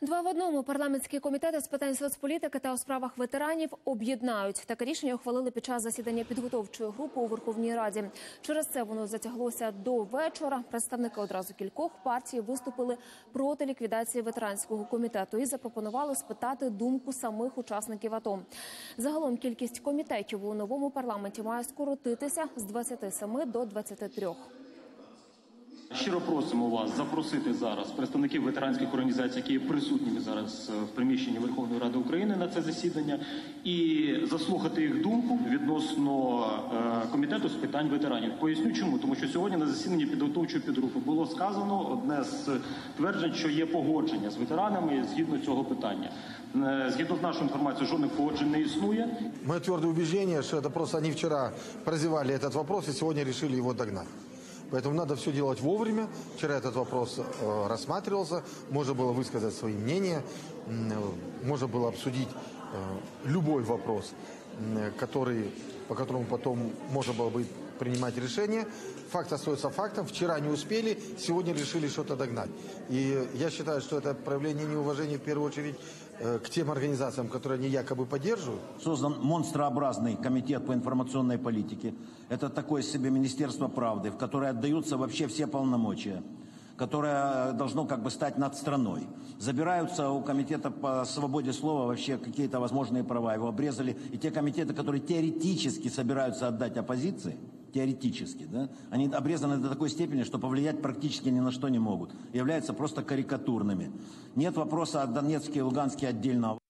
Два в одному парламентські комітети з питань соцполітики та у справах ветеранів об'єднають. Таке рішення ухвалили під час засідання підготовчої групи у Верховній Раді. Через це воно затяглося до вечора. Представники одразу кількох партій виступили проти ліквідації ветеранського комітету і запропонували спитати думку самих учасників АТО. Загалом кількість комітетів у новому парламенті має скоротитися з 27 до 23. Щиро просимо вас запросити зараз представників ветеранських організацій, які є присутніми зараз в приміщенні Верховної Ради України на це засідання, і заслухати їх думку відносно комітету з питань ветеранів. Поясню чому. Тому що сьогодні на засіданні підготовчої підгрупи було сказано одне з тверджень, що є погодження з ветеранами згідно цього питання. Згідно з нашою інформацією, жодних погоджень не існує. Моє тверде убеждение, що це просто вони вчора прозевали этот вопрос і сьогодні вирішили його догнати. Поэтому надо все делать вовремя. Вчера этот вопрос рассматривался, можно было высказать свои мнения, можно было обсудить любой вопрос, по которому потом можно было бы принимать решение. Факт остается фактом. Вчера не успели, сегодня решили что-то догнать. И я считаю, что это проявление неуважения в первую очередь к тем организациям, которые они якобы поддерживают. Создан монстрообразный комитет по информационной политике. Это такое себе Министерство правды, в которое отдаются вообще все полномочия, которое должно как бы стать над страной. Забираются у комитета по свободе слова вообще какие-то возможные права. Его обрезали. И те комитеты, которые теоретически собираются отдать оппозиции, теоретически, да, они обрезаны до такой степени, что повлиять практически ни на что не могут. Являются просто карикатурными. Нет вопроса о Донецке и Луганске отдельно.